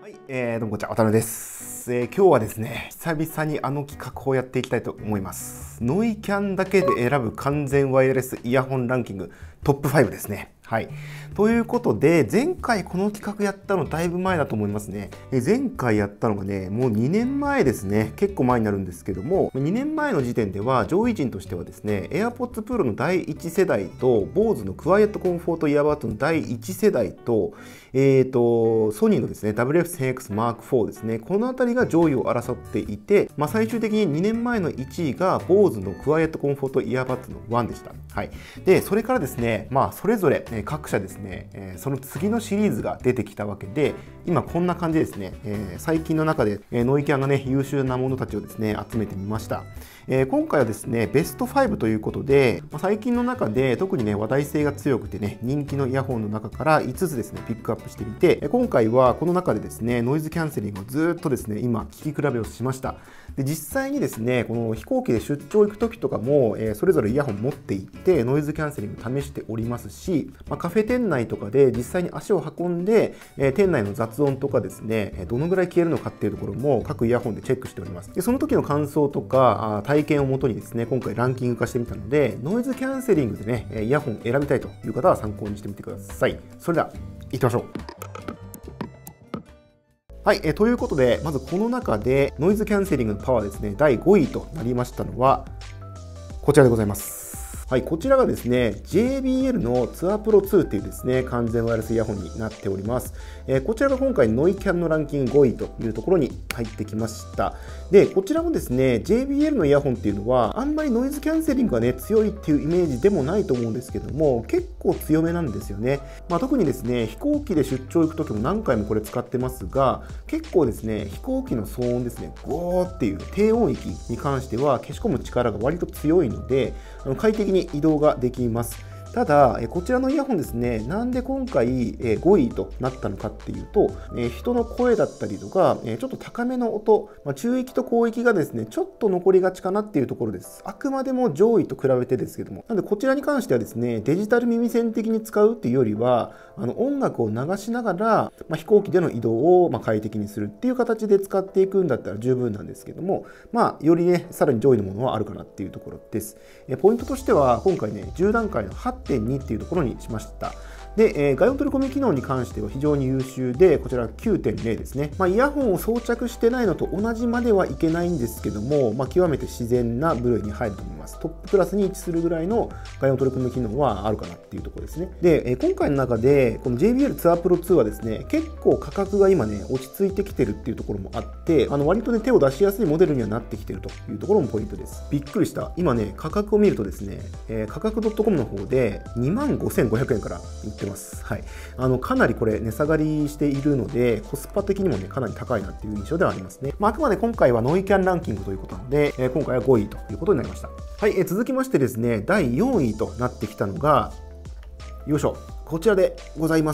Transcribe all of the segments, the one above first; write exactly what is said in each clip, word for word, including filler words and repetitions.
はい、えー、どうもこんにちは、渡辺です、えー。今日はですね、久々にあの企画をやっていきたいと思います。ノイキャンだけで選ぶ完全ワイヤレスイヤホンランキングトップファイブですね。はい。ということで、前回この企画やったのだいぶ前だと思いますね。え前回やったのがね、もうにねんまえですね。結構前になるんですけども、にねんまえの時点では上位陣としてはですね、AirPods Pro のだいいち世代と、Bose のクワイエットコンフォートイヤーバッドのだいいち世代と、えーと、ソニーのですね、ダブリューエフセブンエックスマークフォー ですね。このあたりが上位を争っていて、まあ、最終的ににねんまえのいちいが Bose のクワイエットコンフォートイヤーバッドのワンでした。はい。で、それからですね、まあ、それぞれ、ね、各社ですね、えー、その次のシリーズが出てきたわけで、今こんな感じですね、えー、最近の中で、えー、ノイキャンがね、優秀なものたちをですね、集めてみました。えー、今回はですね、ベストファイブということで、まあ、最近の中で特にね、話題性が強くてね、人気のイヤホンの中からいつつですね、ピックアップしてみて、今回はこの中でですね、ノイズキャンセリングをずっとですね、今、聞き比べをしました。で、実際にですね、この飛行機で出張行く時とかも、えー、それぞれイヤホン持って行って、ノイズキャンセリング試しておりますし、まあ、カフェ店内とかで実際に足を運んで、えー、店内の雑音とかですね、どのぐらい消えるのかっていうところも各イヤホンでチェックしております。で、その時の感想とか、体験をもとにですね、今回ランキング化してみたので、ノイズキャンセリングでね、イヤホン選びたいという方は参考にしてみてください。それでは、行きましょう。はい、えー、ということで、まずこの中でノイズキャンセリングのパワーですね、だいごいとなりましたのは、こちらでございます。はい、こちらがですね、ジェイビーエル のツアープロツーっていうですね、完全ワイヤレスイヤホンになっております。えー、こちらが今回ノイキャンのランキングごいというところに入ってきました。で、こちらもですね、ジェイビーエル のイヤホンっていうのは、あんまりノイズキャンセリングがね、強いっていうイメージでもないと思うんですけども、結構強めなんですよね。まあ、特にですね、飛行機で出張行くときも何回もこれ使ってますが、結構ですね、飛行機の騒音ですね、ゴーっていう低音域に関しては消し込む力が割と強いので、あの快適に移動ができます。ただ、こちらのイヤホンですね、なんで今回ごいとなったのかっていうと、人の声だったりとか、ちょっと高めの音、中域と高域がですね、ちょっと残りがちかなっていうところです。あくまでも上位と比べてですけども。なので、こちらに関してはですね、デジタル耳栓的に使うっていうよりは、あの音楽を流しながら、まあ、飛行機での移動をまあ快適にするっていう形で使っていくんだったら十分なんですけども、まあ、よりね、さらに上位のものはあるかなっていうところです。ポイントとしては、今回ね、じゅう段階の はってんに っていうところにしました。で、えー、外音取り込み機能に関しては非常に優秀で、こちら きゅうてんゼロ ですね。まあ、イヤホンを装着してないのと同じまではいけないんですけども、まあ、極めて自然な部類に入ると思います。トップクラスに位置するぐらいの外音取り込み機能はあるかなっていうところですね。で、えー、今回の中で、この ジェイビーエル ツアープロツーはですね、結構価格が今ね、落ち着いてきてるっていうところもあって、あの割とね、手を出しやすいモデルにはなってきてるというところもポイントです。びっくりした。今ね、価格を見るとですね、えー、価格 .com の方でにまんごせんごひゃくえんから売ってます。はい。あのかなりこれ値下がりしているので、コスパ的にもね、かなり高いなっていう印象ではありますね。まあ、あくまで今回はノイキャンランキングということなので、えー、今回はごいということになりました。はい、えー、続きましてですね、だいよんいとなってきたのが、よいしょ、こちらでございます。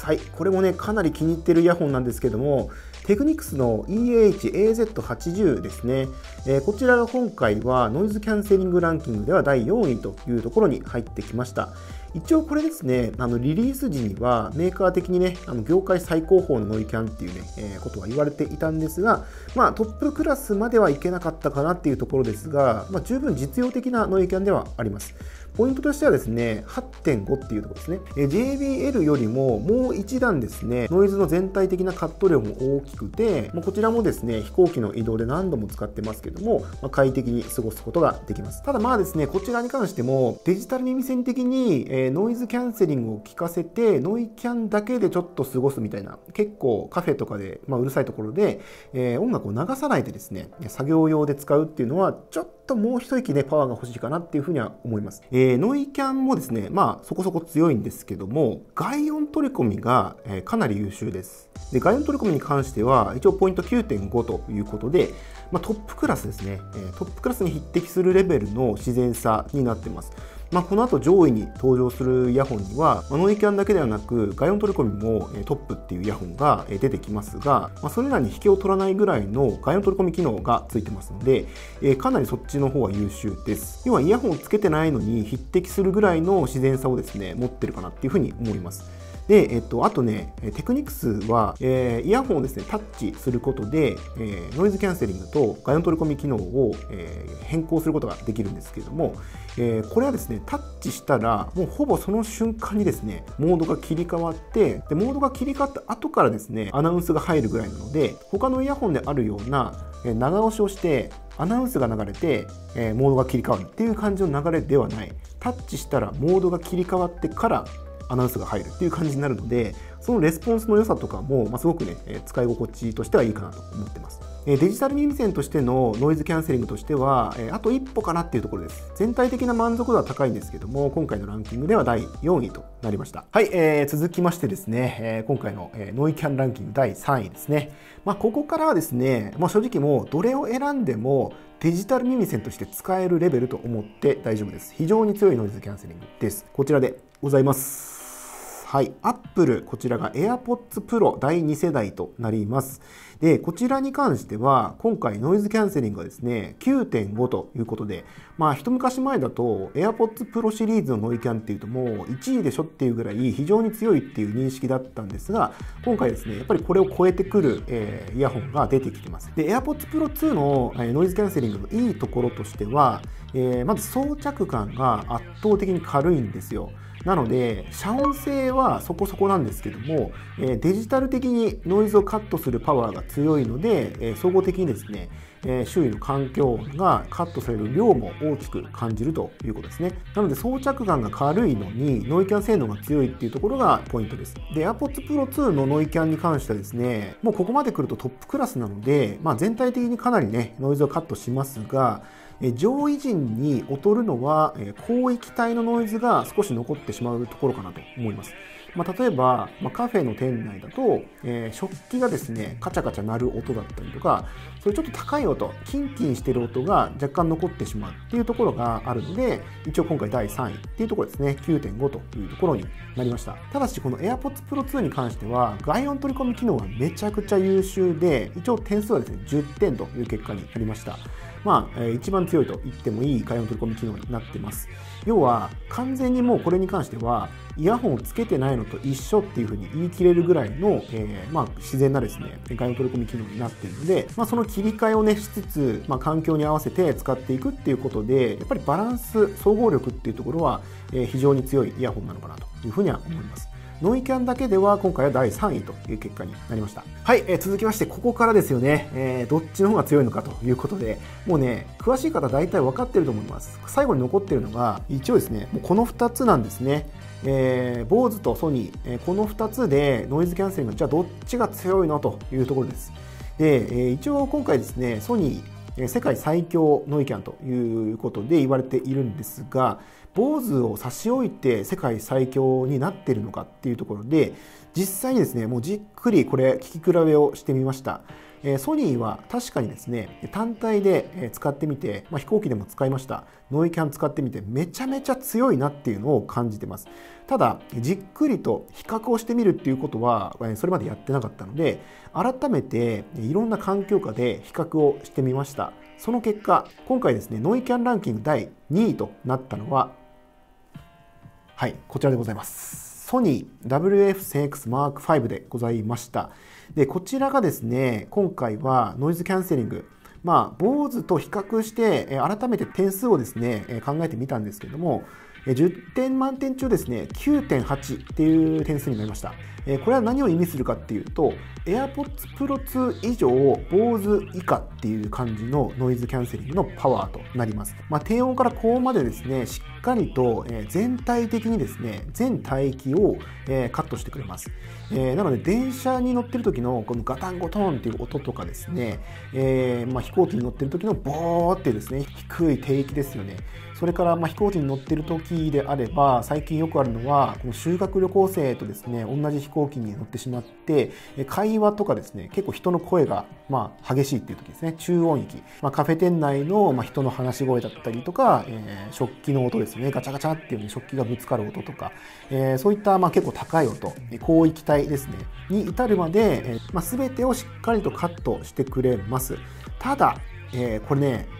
はい、これもね、かなり気に入ってるイヤホンなんですけども、テクニクスの イーエイチエーゼットはちじゅう ですね、えー、こちらが今回はノイズキャンセリングランキングではだいよんいというところに入ってきました。一応これですね、あのリリース時にはメーカー的にね、あの業界最高峰のノイキャンっていうね、えー、ことは言われていたんですが、まあトップクラスまではいけなかったかなっていうところですが、まあ、十分実用的なノイキャンではあります。ポイントとしてはですね、はってんご っていうところですね。えー、ジェイビーエル よりももう一段ですね、ノイズの全体的なカット量も大きくて、もうこちらもですね、飛行機の移動で何度も使ってますけども、まあ、快適に過ごすことができます。ただまあですね、こちらに関してもデジタル耳栓的に、えー、ノイズキャンセリングを効かせて、ノイキャンだけでちょっと過ごすみたいな、結構カフェとかで、まあ、うるさいところで、えー、音楽を流さないでですね、作業用で使うっていうのは、ちょっともう一息ね、パワーが欲しいかなっていうふうには思います。えー、ノイキャンもですね、まあそこそこ強いんですけども、外音取り込みが、えー、かなり優秀です。で、外音取り込みに関しては、一応ポイント きゅうてんご ということで、まあ、トップクラスですね、えー、トップクラスに匹敵するレベルの自然さになってます。まあ、この後上位に登場するイヤホンには、まあ、ノイキャンだけではなく外音取り込みもトップっていうイヤホンが出てきますが、まあ、それらに引けを取らないぐらいの外音取り込み機能がついてますので、えー、かなりそっちの方は優秀です。要はイヤホンをつけてないのに匹敵するぐらいの自然さをですね持ってるかなっていうふうに思います。 で、えっと、あとね、テクニクスは、えー、イヤホンをですね、タッチすることで、えー、ノイズキャンセリングと外音取り込み機能を、えー、変更することができるんですけれども、えー、これはですね、タッチしたら、もうほぼその瞬間にですね、モードが切り替わって、でモードが切り替わった後からですね、アナウンスが入るぐらいなので、他のイヤホンであるような、えー、長押しをして、アナウンスが流れて、えー、モードが切り替わるっていう感じの流れではない。タッチしたらモードが切り替わってからアナウンスが入るっていう感じになるので、そのレスポンスの良さとかも、まあ、すごくね、使い心地としてはいいかなと思ってます。デジタル耳栓としてのノイズキャンセリングとしては、あと一歩かなっていうところです。全体的な満足度は高いんですけども、今回のランキングではだいよんいとなりました。はい、えー、続きましてですね、えー、今回のノイキャンランキングだいさんいですね。まあ、ここからはですね、まあ、正直もうどれを選んでもデジタル耳栓として使えるレベルと思って大丈夫です。非常に強いノイズキャンセリングです。こちらでございます。はい、Apple、こちらが AirPods Pro だいに世代となります。で、こちらに関しては、今回ノイズキャンセリングがですね、きゅうてんご ということで、まあ、一昔前だと AirPods Pro シリーズのノイキャンっていうともういちいでしょっていうぐらい非常に強いっていう認識だったんですが、今回ですね、やっぱりこれを超えてくる、えー、イヤホンが出てきてます。で、AirPods Pro ツーの、えー、ノイズキャンセリングのいいところとしては、えー、まず装着感が圧倒的に軽いんですよ。なので、遮音性はそこそこなんですけども、えー、デジタル的にノイズをカットするパワーが強いので、えー、総合的にですね、えー、周囲の環境音がカットされる量も大きく感じるということですね。なので、装着感が軽いのに、ノイキャン性能が強いっていうところがポイントです。で、AirPods Pro ツーのノイキャンに関してはですね、もうここまで来るとトップクラスなので、まあ、全体的にかなりね、ノイズをカットしますが、上位陣に劣るのは広域帯のノイズが少し残ってしまうところかなと思います。まあ、例えば、まあ、カフェの店内だと、えー、食器がですねカチャカチャ鳴る音だったりとか、そういうちょっと高い音、キンキンしてる音が若干残ってしまうっていうところがあるので、一応今回だいさんいっていうところですね、きゅうてんご というところになりました。ただしこの AirPods Pro ツーに関しては外音取り込み機能はめちゃくちゃ優秀で、一応点数はですねじゅってんという結果になりました。まあ、一番強いと言ってもいい外音取り込み機能になってます。要は完全にもうこれに関してはイヤホンをつけてないのと一緒っていうふうに言い切れるぐらいの、えーまあ、自然なですね外音取り込み機能になっているので、まあ、その切り替えをねしつつ、まあ、環境に合わせて使っていくっていうことで、やっぱりバランス総合力っていうところは、えー、非常に強いイヤホンなのかなというふうには思います。ノイキャンだけでは今回はだいさんいという結果になりました。はい、えー、続きましてここからですよね、えー、どっちの方が強いのかということで、もうね詳しい方大体分かってると思います。最後に残っているのが一応ですね、もうこのふたつなんですね。えー、ボーズとソニー、えー、このふたつでノイズキャンセリング、じゃあどっちが強いのというところです。で、えー、一応今回ですねソニー世界最強ノイキャンということで言われているんですが、ボーズを差し置いて世界最強になっているのかっていうところで、実際にですねもうじっくりこれ聞き比べをしてみました。ソニーは確かにですね単体で使ってみて、まあ、飛行機でも使いました。ノイキャン使ってみてめちゃめちゃ強いなっていうのを感じてます。ただじっくりと比較をしてみるっていうことはそれまでやってなかったので、改めていろんな環境下で比較をしてみました。その結果今回ですねノイキャンランキングだいにいとなったのは、はい、こちらでございます。ソニー ダブリューエフ センエックス マークファイブ でございました。で、こちらがですね、今回はノイズキャンセリング、まあ、ボーズと比較して、改めて点数をですね、考えてみたんですけれども、じゅってん満点中ですね、きゅうてんはちっていう点数になりました。これは何を意味するかっていうと、AirPods Pro ツー以上、ボーズ以下っていう感じのノイズキャンセリングのパワーとなります。まあ、低音から高音までですね、しっかりと全体的にですね、全帯域をカットしてくれます。なので、電車に乗ってる時のこのガタンゴトンっていう音とかですね、えーまあ、飛行機に乗ってる時のボーっていうですね、低い低域ですよね。それからまあ飛行機に乗ってる時であれば、最近よくあるのはこの修学旅行生とですね同じ飛行機に乗ってしまって、会話とかですね結構人の声がまあ激しいっていう時ですね、中音域、まあ、カフェ店内のまあ人の話し声だったりとか、えー、食器の音ですね、ガチャガチャっていう、ね、食器がぶつかる音とか、えー、そういったまあ結構高い音、広域帯ですねに至るまで、えーまあ、全てをしっかりとカットしてくれます。ただ、えー、これね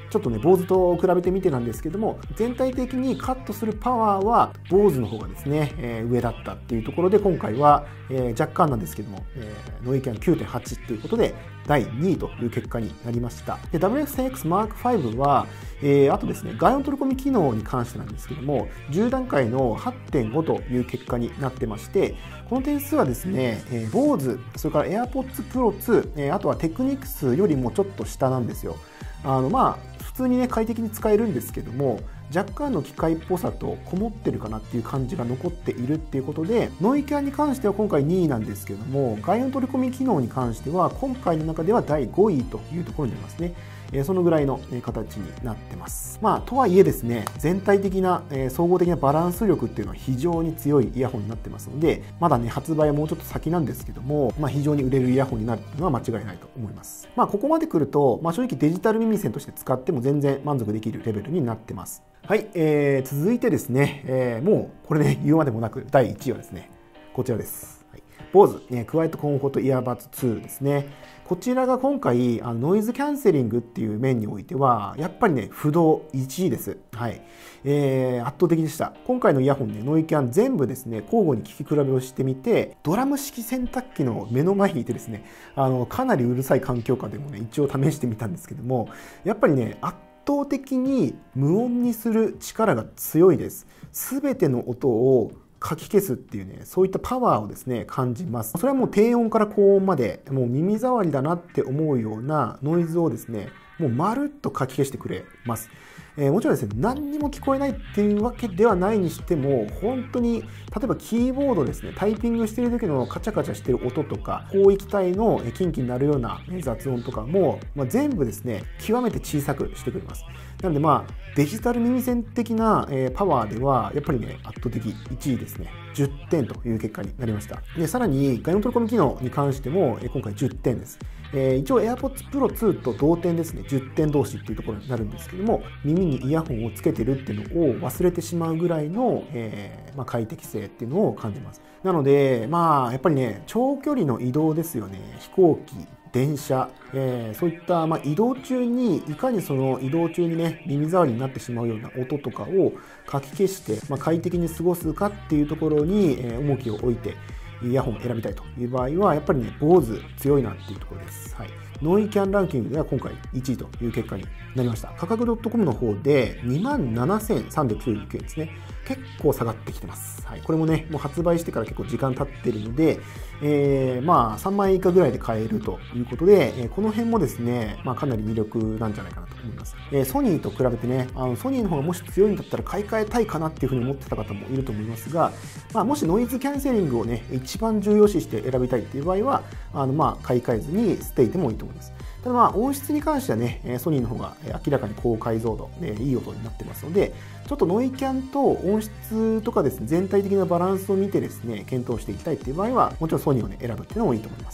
ちょっとね、坊主と比べてみてなんですけども、全体的にカットするパワーは坊主の方がですね、えー、上だったっていうところで、今回は、えー、若干なんですけども、えー、ノイキャン きゅうてんはち ということでだいにいという結果になりました。で ダブリューエフせんエックスマークファイブ は、えー、あとですね、外音取り込み機能に関してなんですけども、じゅう段階の はってんご という結果になってまして、この点数はですね、えー、坊主、それから AirPods Pro ツー、えー、あとはテクニクスよりもちょっと下なんですよ。あのまあ普通にね快適に使えるんですけども、若干の機械っぽさとこもってるかなっていう感じが残っているっていうことで、ノイキャンに関しては今回にいなんですけども、外音取り込み機能に関しては今回の中ではだいごいというところになりますね。えー、そのぐらいの形になってます。まあとはいえですね、全体的な、えー、総合的なバランス力っていうのは非常に強いイヤホンになってますので、まだね発売はもうちょっと先なんですけども、まあ、非常に売れるイヤホンになるのは間違いないと思います。まあここまで来ると、まあ、正直デジタル耳栓として使っても全然満足できるレベルになってます。はい、えー、続いてですね、えー、もうこれね言うまでもなくだいいちいはですね、こちらです。はい、坊主、ね、クワイエットコンフォートイヤーバッツツーですね。こちらが今回あのノイズキャンセリングっていう面においてはやっぱりね不動いちいです。はい、えー、圧倒的でした。今回のイヤホンね、ノイキャン全部ですね交互に聞き比べをしてみて、ドラム式洗濯機の目の前にいてですね、あのかなりうるさい環境下でもね一応試してみたんですけども、やっぱりね圧倒的に無音にする力が強いです。すべての音をかき消すっていうね、そういったパワーをですね感じます。それはもう低音から高音までもう耳障りだなって思うようなノイズをですねもうまるっとかき消してくれます。えー、もちろんですね、何にも聞こえないっていうわけではないにしても、本当に例えばキーボードですね、タイピングしている時のカチャカチャしてる音とか、広域帯のキンキになるような雑音とかも、まあ、全部ですね極めて小さくしてくれます。なのでまあデジタル耳栓的なパワーではやっぱりね圧倒的いちいですね。じゅってんという結果になりました。でさらに外音取り込み機能に関しても今回じゅってんです。えー、一応 AirPods Pro ツーと同点ですね、じゅってん同士っていうところになるんですけども、耳にイヤホンをつけてるっていうのを忘れてしまうぐらいの、えーまあ、快適性っていうのを感じます。なのでまあやっぱりね長距離の移動ですよね、飛行機、電車、えー、そういった、まあ、移動中にいかにその移動中にね耳障りになってしまうような音とかをかき消して、まあ、快適に過ごすかっていうところに、えー、重きを置いてイヤホンを選びたいという場合はやっぱりね坊主強いなっていうところです。はい、ノイキャンランキングでは今回いちいという結果になりました。価格 .com の方で にまんななせんさんびゃくきゅうじゅうきゅうえんですね。結構下がってきてます。はい、これもねもう発売してから結構時間経ってるので、えー、まあさんまんえん以下ぐらいで買えるということで、えー、この辺もですね、まあ、かなり魅力なんじゃないかなと思います。えー、ソニーと比べてね、あのソニーの方がもし強いんだったら買い替えたいかなっていうふうに思ってた方もいると思いますが、まあ、もしノイズキャンセリングをね一番重要視して選びたいっていう場合はあのまあ買い替えずに捨ていてもいいと思います。ただまあ音質に関してはね、ソニーの方が明らかに高解像度、いい音になってますので、ちょっとノイキャンと音質とかですね、全体的なバランスを見てですね、検討していきたいっていう場合は、もちろんソニーをね、選ぶっていうのもいいと思います。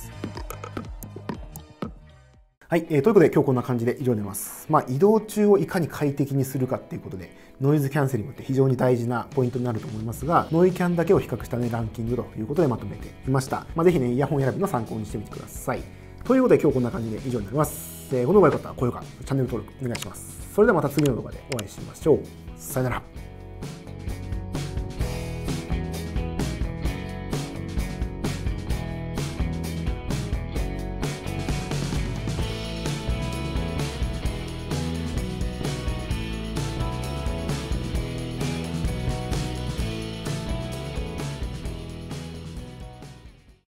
はい、えー、ということで今日こんな感じで以上になります。まあ、移動中をいかに快適にするかっていうことで、ノイズキャンセリングって非常に大事なポイントになると思いますが、ノイキャンだけを比較したね、ランキングということでまとめてみました。まあ、ぜひね、イヤホン選びの参考にしてみてください。ということで今日こんな感じで以上になります。えー、この動画が良かったら高評価、チャンネル登録お願いします。それではまた次の動画でお会いしましょう。さよなら。